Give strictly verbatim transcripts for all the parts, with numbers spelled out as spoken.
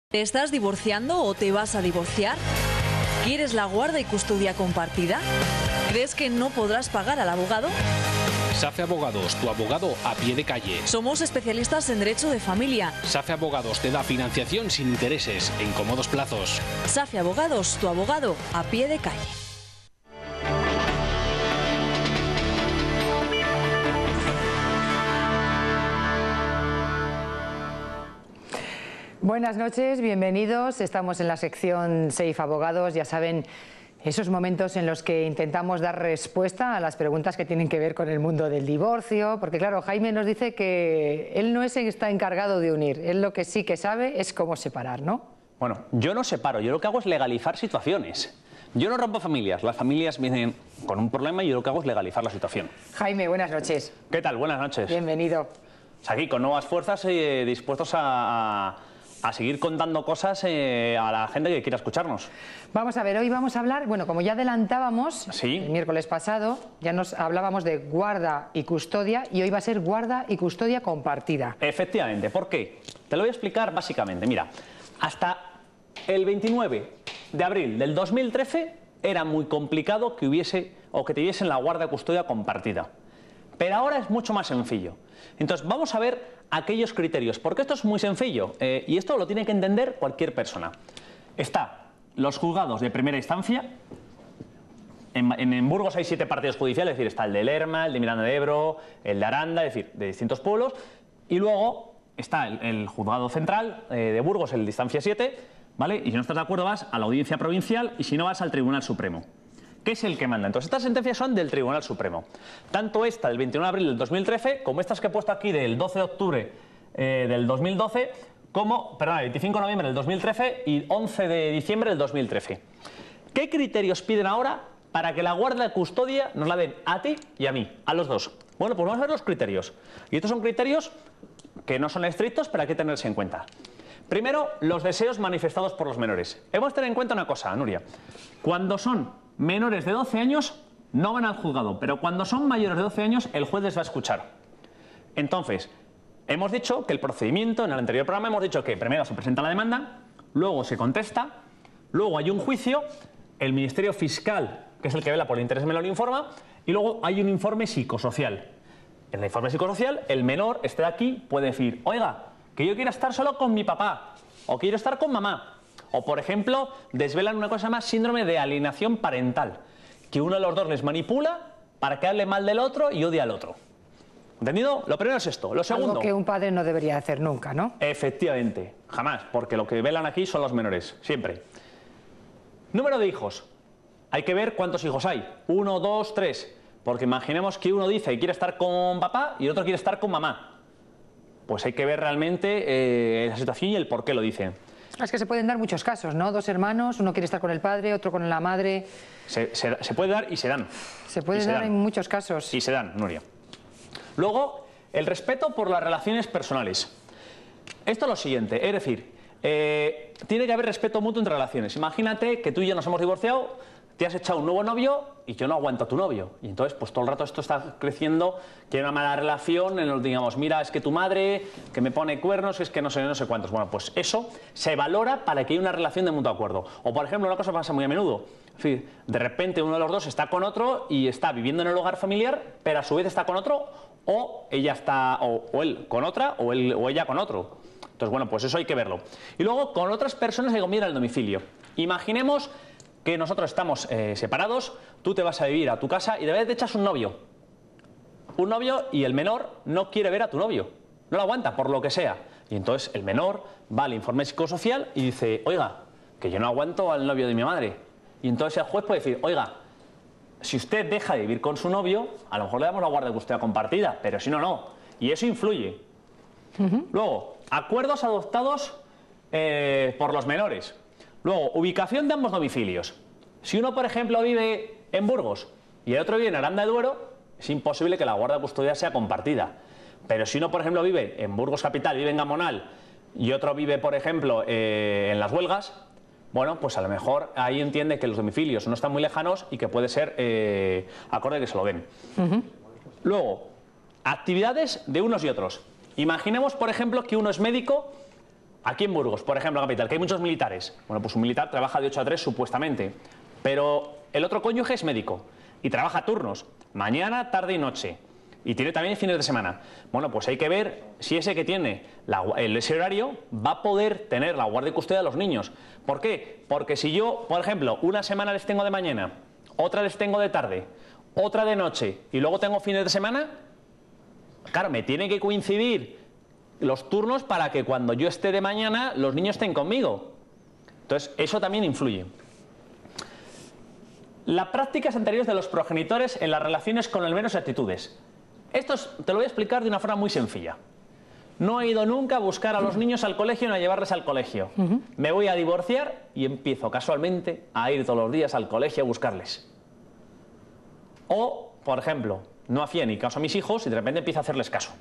¿Te estás divorciando o te vas a divorciar? ¿Quieres la guarda y custodia compartida? ¿Crees que no podrás pagar al abogado? SAFE Abogados, tu abogado a pie de calle. Somos especialistas en derecho de familia. SAFE Abogados te da financiación sin intereses, en cómodos plazos. SAFE Abogados, tu abogado a pie de calle. Buenas noches, bienvenidos. Estamos en la sección SAFE Abogados. Ya saben, esos momentos en los que intentamos dar respuesta a las preguntas que tienen que ver con el mundo del divorcio, porque claro, Jaime nos dice que él no es el que está encargado de unir, él lo que sí que sabe es cómo separar, ¿no? Bueno, yo no separo, yo lo que hago es legalizar situaciones. Yo no rompo familias, las familias vienen con un problema y yo lo que hago es legalizar la situación. Jaime, buenas noches. ¿Qué tal? Buenas noches. Bienvenido. Aquí con nuevas fuerzas y eh, dispuestos a... a a seguir contando cosas eh, a la gente que quiera escucharnos. Vamos a ver, hoy vamos a hablar, bueno, como ya adelantábamos ¿Sí? el miércoles pasado, ya nos hablábamos de guarda y custodia y hoy va a ser guarda y custodia compartida. Efectivamente, ¿por qué? Te lo voy a explicar básicamente. Mira, hasta el veintinueve de abril del dos mil trece era muy complicado que hubiese o que tuviesen la guarda y custodia compartida. Pero ahora es mucho más sencillo. Entonces, vamos a ver aquellos criterios, porque esto es muy sencillo eh, y esto lo tiene que entender cualquier persona. Está los juzgados de primera instancia. En, en, en Burgos hay siete partidos judiciales, es decir, está el de Lerma, el de Miranda de Ebro, el de Aranda, es decir, de distintos pueblos. Y luego está el, el juzgado central eh, de Burgos, el de instancia siete, ¿vale? Y si no estás de acuerdo vas a la audiencia provincial y si no vas al Tribunal Supremo, que es el que manda. Entonces, estas sentencias son del Tribunal Supremo. Tanto esta del veintiuno de abril del dos mil trece, como estas que he puesto aquí del doce de octubre eh, del dos mil doce, como, perdón, veinticinco de noviembre del dos mil trece y once de diciembre del dos mil trece. ¿Qué criterios piden ahora para que la guarda de custodia nos la den a ti y a mí, a los dos? Bueno, pues vamos a ver los criterios. Y estos son criterios que no son estrictos, pero hay que tenerse en cuenta. Primero, los deseos manifestados por los menores. Hemos de tener en cuenta una cosa, Nuria. Cuando son menores de doce años no van al juzgado, pero cuando son mayores de doce años el juez les va a escuchar. Entonces, hemos dicho que el procedimiento, en el anterior programa hemos dicho que primero se presenta la demanda, luego se contesta, luego hay un juicio, el Ministerio Fiscal, que es el que vela por el interés menor, informa, y luego hay un informe psicosocial. En el informe psicosocial, el menor, este de aquí, puede decir, oiga, que yo quiero estar solo con mi papá, o quiero estar con mamá. O, por ejemplo, desvelan una cosa que se llama síndrome de alienación parental, que uno de los dos les manipula para que hable mal del otro y odie al otro. ¿Entendido? Lo primero es esto. Lo segundo... Algo que un padre no debería hacer nunca, ¿no? Efectivamente, jamás, porque lo que velan aquí son los menores, siempre. Número de hijos. Hay que ver cuántos hijos hay. Uno, dos, tres. Porque imaginemos que uno dice que quiere estar con papá y el otro quiere estar con mamá. Pues hay que ver realmente eh, la situación y el por qué lo dicen. Es que se pueden dar muchos casos, ¿no? Dos hermanos, uno quiere estar con el padre, otro con la madre. Se, se, se puede dar y se dan. Se puede dar en muchos casos. Y se dan, Nuria. Luego, el respeto por las relaciones personales. Esto es lo siguiente, es decir, eh, tiene que haber respeto mutuo entre relaciones. Imagínate que tú y yo nos hemos divorciado, te has echado un nuevo novio y yo no aguanto a tu novio. Y entonces, pues todo el rato esto está creciendo, que hay una mala relación en los digamos, mira, es que tu madre, que me pone cuernos, es que no sé, no sé cuántos. Bueno, pues eso se valora para que haya una relación de mutuo acuerdo. O, por ejemplo, una cosa que pasa muy a menudo. Es decir, de repente uno de los dos está con otro y está viviendo en el hogar familiar, pero a su vez está con otro, o ella está, o, o él con otra, o, él, o ella con otro. Entonces, bueno, pues eso hay que verlo. Y luego, con otras personas hay que mirar el domicilio. Imaginemos que nosotros estamos eh, separados, tú te vas a vivir a tu casa y de vez te echas un novio. Un novio y el menor no quiere ver a tu novio. No lo aguanta, por lo que sea. Y entonces el menor va al informe psicosocial y dice, oiga, que yo no aguanto al novio de mi madre. Y entonces el juez puede decir, oiga, si usted deja de vivir con su novio, a lo mejor le damos la guardia de custodia compartida, pero si no, no. Y eso influye. Uh-huh. Luego, acuerdos adoptados eh, por los menores. Luego, ubicación de ambos domicilios. Si uno, por ejemplo, vive en Burgos y el otro vive en Aranda de Duero, es imposible que la guarda de custodia sea compartida. Pero si uno, por ejemplo, vive en Burgos Capital, vive en Gamonal, y otro vive, por ejemplo, eh, en Las Huelgas, bueno, pues a lo mejor ahí entiende que los domicilios no están muy lejanos y que puede ser eh, acorde que se lo den. Uh-huh. Luego, actividades de unos y otros. Imaginemos, por ejemplo, que uno es médico aquí en Burgos, por ejemplo, capital, que hay muchos militares. Bueno, pues un militar trabaja de ocho a tres supuestamente, pero el otro cónyuge es médico y trabaja turnos, mañana, tarde y noche. Y tiene también fines de semana. Bueno, pues hay que ver si ese que tiene la, el, ese horario va a poder tener la guardia y custodia de los niños. ¿Por qué? Porque si yo, por ejemplo, una semana les tengo de mañana, otra les tengo de tarde, otra de noche y luego tengo fines de semana, claro, me tienen que coincidir los turnos para que cuando yo esté de mañana los niños estén conmigo. Entonces, eso también influye. Las prácticas anteriores de los progenitores en las relaciones con el menor y actitudes. Esto es, te lo voy a explicar de una forma muy sencilla. No he ido nunca a buscar a los niños al colegio ni a llevarles al colegio. Uh-huh. Me voy a divorciar y empiezo casualmente a ir todos los días al colegio a buscarles. O, por ejemplo, no hacía ni caso a mis hijos y de repente empiezo a hacerles caso.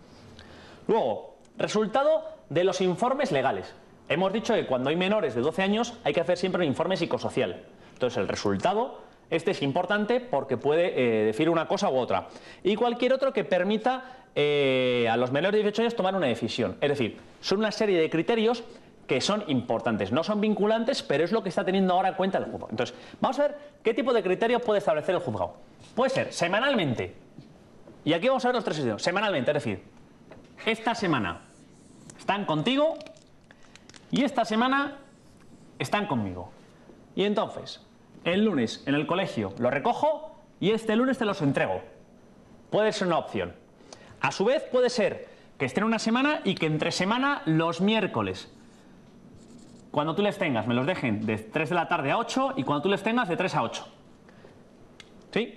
Luego, resultado de los informes legales. Hemos dicho que cuando hay menores de doce años hay que hacer siempre un informe psicosocial. Entonces, el resultado... Este es importante porque puede eh, decir una cosa u otra. Y cualquier otro que permita eh, a los menores de dieciocho años tomar una decisión. Es decir, son una serie de criterios que son importantes. No son vinculantes, pero es lo que está teniendo ahora en cuenta el juzgado. Entonces, vamos a ver qué tipo de criterios puede establecer el juzgado. Puede ser semanalmente. Y aquí vamos a ver los tres criterios. Semanalmente, es decir, esta semana están contigo y esta semana están conmigo. Y entonces... el lunes en el colegio lo recojo y este lunes te los entrego. Puede ser una opción. A su vez puede ser que estén una semana y que entre semana los miércoles, cuando tú les tengas, me los dejen de tres de la tarde a ocho y cuando tú les tengas de tres a ocho. ¿Sí?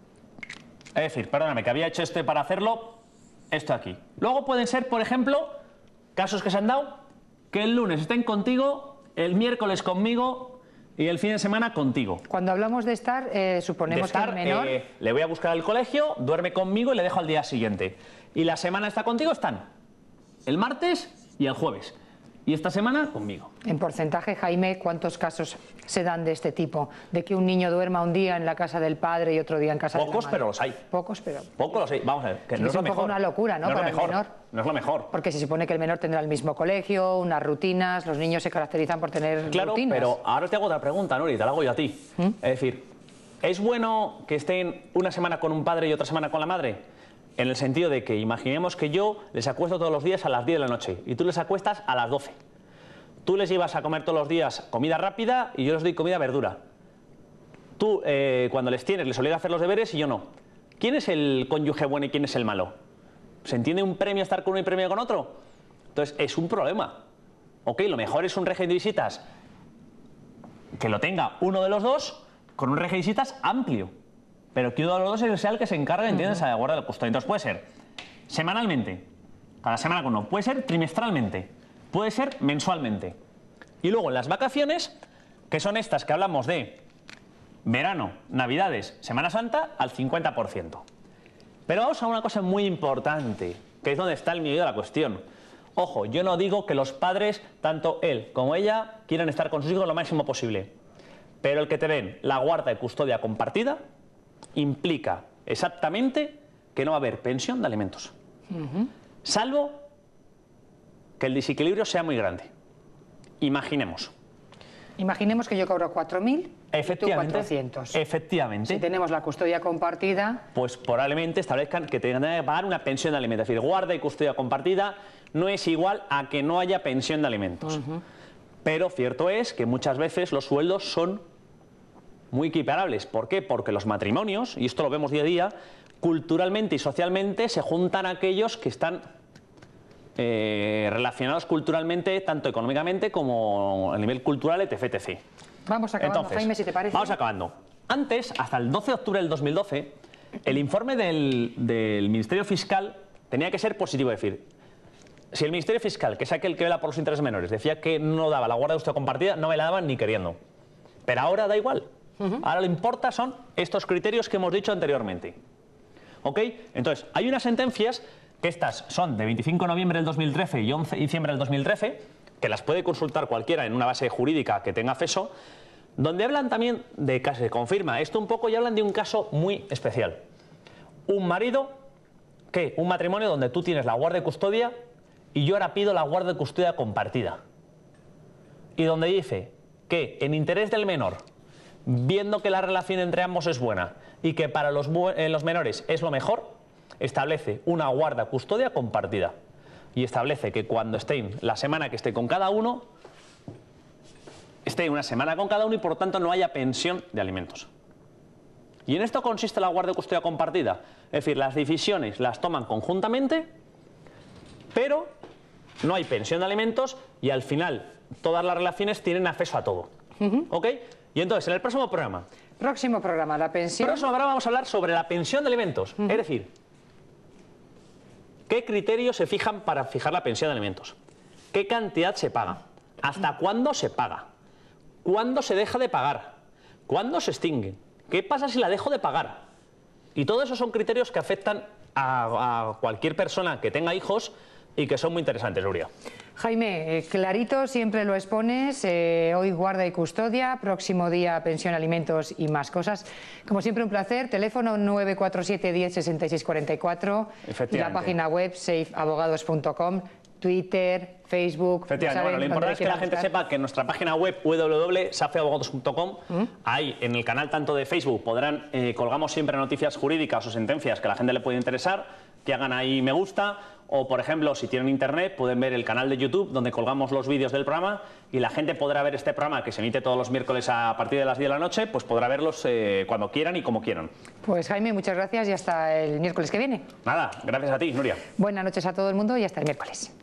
Es decir, perdóname, que había hecho este para hacerlo, esto aquí. Luego pueden ser, por ejemplo, casos que se han dado, que el lunes estén contigo, el miércoles conmigo... y el fin de semana contigo. Cuando hablamos de estar, eh, suponemos de estar, que el menor... Eh, le voy a buscar al colegio, duerme conmigo y le dejo al día siguiente. Y la semana está contigo, están el martes y el jueves. Y esta semana conmigo. En porcentaje, Jaime, ¿cuántos casos se dan de este tipo? De que un niño duerma un día en la casa del padre y otro día en casa de la madre. Pocos, pero los hay. Pocos, pero... Pocos los hay. Vamos a ver, que no es, es lo un mejor. poco una locura, ¿no? No es Para lo mejor. el menor. No es lo mejor. Porque se supone que el menor tendrá el mismo colegio, unas rutinas, los niños se caracterizan por tener claro, rutinas. Claro, pero ahora te hago otra pregunta, Nori, te la hago yo a ti. ¿Mm? Es decir, ¿es bueno que estén una semana con un padre y otra semana con la madre? En el sentido de que imaginemos que yo les acuesto todos los días a las diez de la noche y tú les acuestas a las doce. Tú les llevas a comer todos los días comida rápida y yo les doy comida verdura. Tú, eh, cuando les tienes, les obligas a hacer los deberes y yo no. ¿Quién es el cónyuge bueno y quién es el malo? ¿Se entiende un premio estar con uno y premio con otro? Entonces, es un problema. Ok, lo mejor es un régimen de visitas que lo tenga uno de los dos con un régimen de visitas amplio. Pero que uno de los dos sea el que se encargue, ¿entiendes?, a la guardia del custodio. Entonces, puede ser semanalmente, cada semana con uno. Puede ser trimestralmente. Puede ser mensualmente. Y luego en las vacaciones, que son estas que hablamos de verano, navidades, Semana Santa, al cincuenta por ciento. Pero vamos a una cosa muy importante, que es donde está el meollo de la cuestión. Ojo, yo no digo que los padres, tanto él como ella, quieran estar con sus hijos lo máximo posible. Pero el que te den la guarda y custodia compartida implica exactamente que no va a haber pensión de alimentos. Uh-huh. Salvo que el desequilibrio sea muy grande. Imaginemos. Imaginemos que yo cobro cuatro mil y tú cuatrocientos. Efectivamente. Si tenemos la custodia compartida... Pues probablemente establezcan que tengan que pagar una pensión de alimentos. Es decir, guarda y custodia compartida no es igual a que no haya pensión de alimentos. Uh-huh. Pero cierto es que muchas veces los sueldos son muy equiparables. ¿Por qué? Porque los matrimonios, y esto lo vemos día a día, culturalmente y socialmente se juntan aquellos que están... Eh, relacionados culturalmente, tanto económicamente como a nivel cultural, etc, etcétera. Vamos acabando, Entonces, Jaime, si te parece. Vamos acabando. Antes, hasta el doce de octubre del dos mil doce, el informe del, del Ministerio Fiscal tenía que ser positivo. Es decir, si el Ministerio Fiscal, que es aquel que vela por los intereses menores, decía que no daba la guarda de custodia compartida, no me la daban ni queriendo. Pero ahora da igual. Uh-huh. Ahora lo que importa son estos criterios que hemos dicho anteriormente. ¿Ok? Entonces, hay unas sentencias que estas son de veinticinco de noviembre del dos mil trece y once de diciembre del dos mil trece, que las puede consultar cualquiera en una base jurídica que tenga acceso, donde hablan también de que se confirma esto un poco y hablan de un caso muy especial. Un marido, ¿qué? Un matrimonio donde tú tienes la guardia y custodia y yo ahora pido la guarda de custodia compartida. Y donde dice que en interés del menor, viendo que la relación entre ambos es buena y que para los, eh, los menores es lo mejor, establece una guarda custodia compartida. Y establece que cuando estén la semana que esté con cada uno, esté una semana con cada uno y por lo tanto no haya pensión de alimentos. Y en esto consiste la guarda de custodia compartida. Es decir, las decisiones las toman conjuntamente, pero no hay pensión de alimentos y al final todas las relaciones tienen acceso a todo. Uh-huh. ¿Ok? Y entonces, en el próximo programa... Próximo programa, la pensión... En el próximo programa vamos a hablar sobre la pensión de alimentos. Uh-huh. Es decir, ¿qué criterios se fijan para fijar la pensión de alimentos? ¿Qué cantidad se paga? ¿Hasta cuándo se paga? ¿Cuándo se deja de pagar? ¿Cuándo se extingue? ¿Qué pasa si la dejo de pagar? Y todo eso son criterios que afectan a, a cualquier persona que tenga hijos y que son muy interesantes, Nuria. Jaime, eh, clarito, siempre lo expones, eh, hoy guarda y custodia, próximo día pensión, alimentos y más cosas. Como siempre un placer, teléfono nueve cuatro siete, diez, sesenta y seis cuarenta y cuatro y la página web safe abogados punto com, Twitter, Facebook... Efectivamente, bueno, lo importante es que la gente buscar. sepa que en nuestra página web w w w punto safe abogados punto com, ¿Mm? ahí en el canal tanto de Facebook podrán, eh, colgamos siempre noticias jurídicas o sentencias que a la gente le puede interesar, que hagan ahí me gusta, o por ejemplo, si tienen internet, pueden ver el canal de YouTube donde colgamos los vídeos del programa y la gente podrá ver este programa que se emite todos los miércoles a partir de las diez de la noche, pues podrá verlos eh, cuando quieran y como quieran. Pues Jaime, muchas gracias y hasta el miércoles que viene. Nada, gracias a ti, Nuria. Buenas noches a todo el mundo y hasta el miércoles.